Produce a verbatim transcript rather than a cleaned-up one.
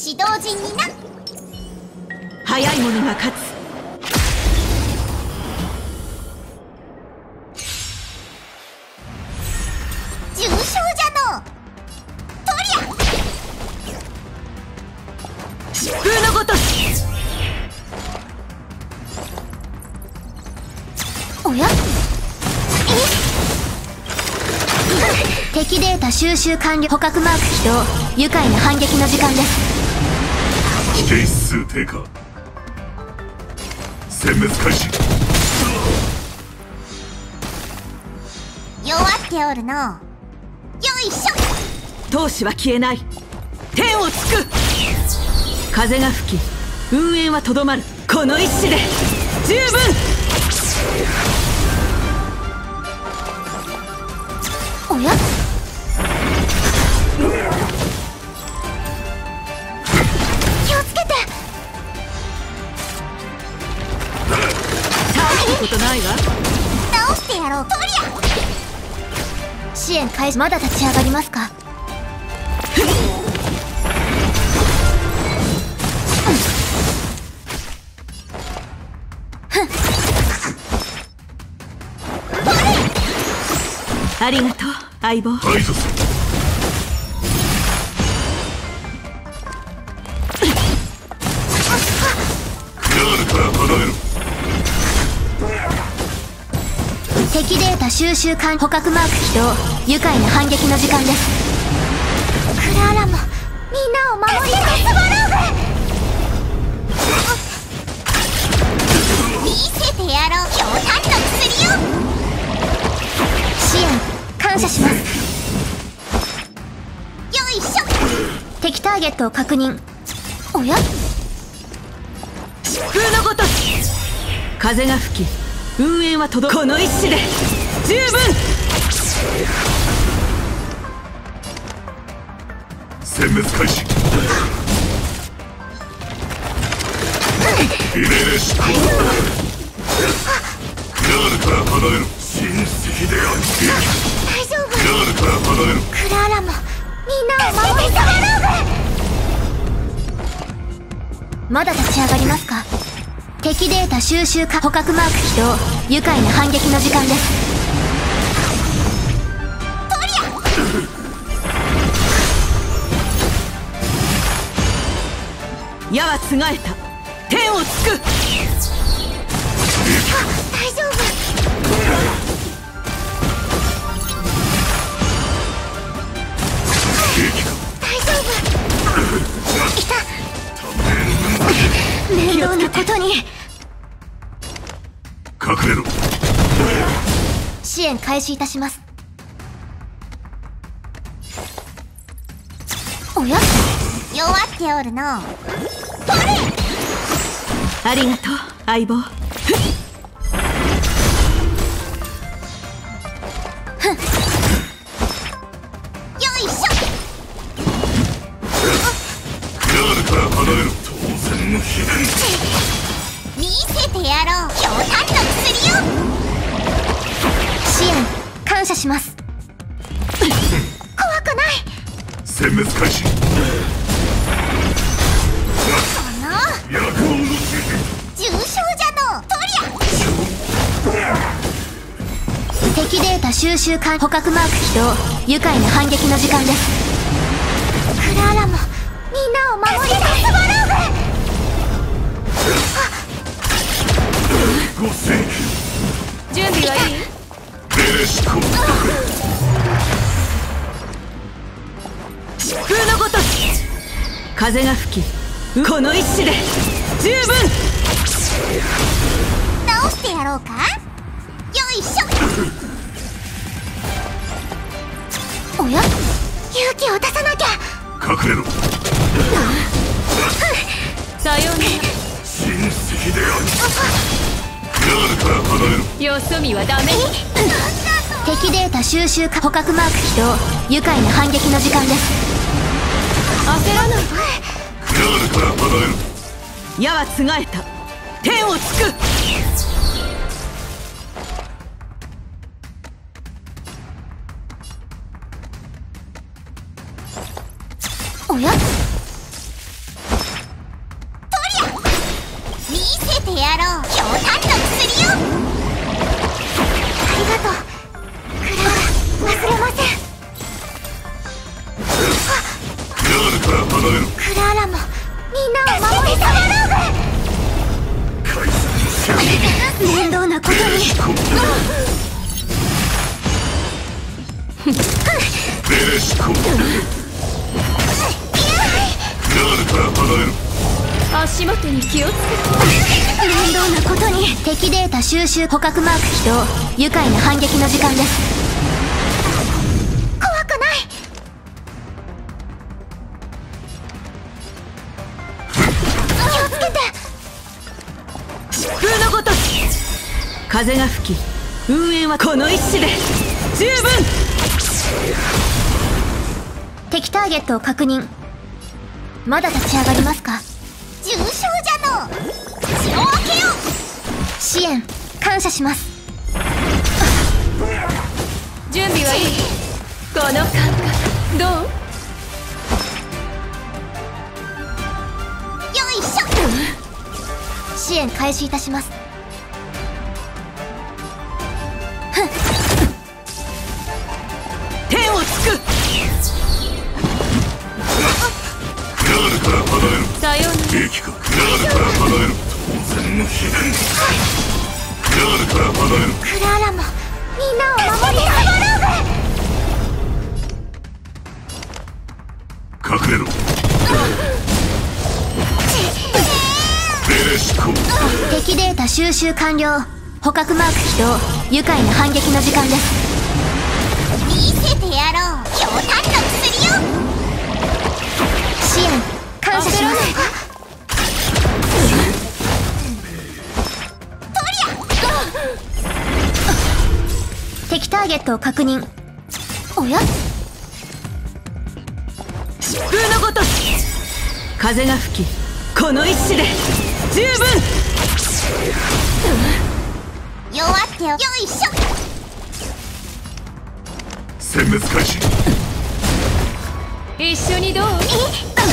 指導陣にな。 早い者が勝つ。 重傷じゃの。とりゃ疾風のごとし。 おや、え敵データ収集完了。捕獲マーク起動。愉快な反撃の時間です。 危険指数低下。殲滅開始。 弱っておるの。よいしょ。 闘志は消えない。天をつく。風が吹き運営はとどまる。この一矢で十分。 おや、気をつけて。 大したことないわ。 直してやろう。とりゃ支援開始。まだ立ち上がりますか。 ありがとう相棒。 排除する。ヤールから離れろ。 敵データ収集完。捕獲マーク起動。愉快な反撃の時間です。クラーラもみんなを守りたい。スワローグ見せてやろう。強炭の薬よ。支援感謝します。よいしょ。敵ターゲットを確認。おや、 疾風のごとし。風が吹き運営はとど。この一矢で十分。 殲滅開始。イレーシコ。ヤールから離れろ。親戚である。 大丈夫。 ヤールから離れろ。 クラーラもみんなを守りたい。まだ立ち上がりますか。敵データ収集か。捕獲マーク起動。愉快な反撃の時間です。とりゃ矢はつがえた。天をつく。 大丈夫。大丈夫。いた。面倒なことに。 隠れろ。 支援開始いたします。おや、弱っておるの。とれ。 ありがとう相棒。 ヤールから離れろ。当然の秘伝。 見せてやろう。強炭の薬よ。支援感謝します。怖くない。 殲滅開始。 この役を乗せて。 重傷じゃの。とりゃ敵データ収集完。捕獲マーク起動。愉快な反撃の時間です。クラーラもみんなを守りたい。スワローグ。 ごせん準備はいい。 エレシコ。 疾風のごとし。風が吹きこの一矢で十分。 直してやろうか。よいしょ。おや、勇気を出さなきゃ。 隠れろ。 さようなら。 親戚である。ヤールから離れろ。 よそ見はダメ。 敵データ収集か。捕獲マーク起動。愉快な反撃の時間です。 焦らない。 ヤールから離れろ。 矢はつがえた。天をつく。 おや、 てやろう。ひょうたんの薬よ。ありがとうクラーラ、忘れません。 ガールから離れろ。 クラーラもみんなを守りたがろう。 解散せよ。 面倒なことに。 ベレシコガールから離れろ。 足元に気をつけ面倒なことに。敵データ収集、捕獲マーク起動。愉快な反撃の時間です。怖くない。気をつけて。 疾風のごとし風が吹き、運営はこの一矢で十分。 敵ターゲットを確認。まだ立ち上がりますか。重傷じゃの。口を開けよ。支援感謝します。 準備はいい。この感覚どう？ よいしょ。支援開始いたします。 天をつく。 ガールから離れろ。 さようなら。 兵器か。ガールから離れろ。当然の秘伝。ガールから離れろ。 クラーラもみんなを守りたがろう。 隠れろ。ベレシコ敵データ収集完了。捕獲マーク起動。愉快な反撃の時間です。見せてやろう。ひょうたんの薬よ。支援感謝します。敵ターゲットを確認。おや？ 疾風のごとし風が吹き、この一矢で十分。 弱ってよ。よいしょ。 殲滅開始。 一緒にどう？ え、ガ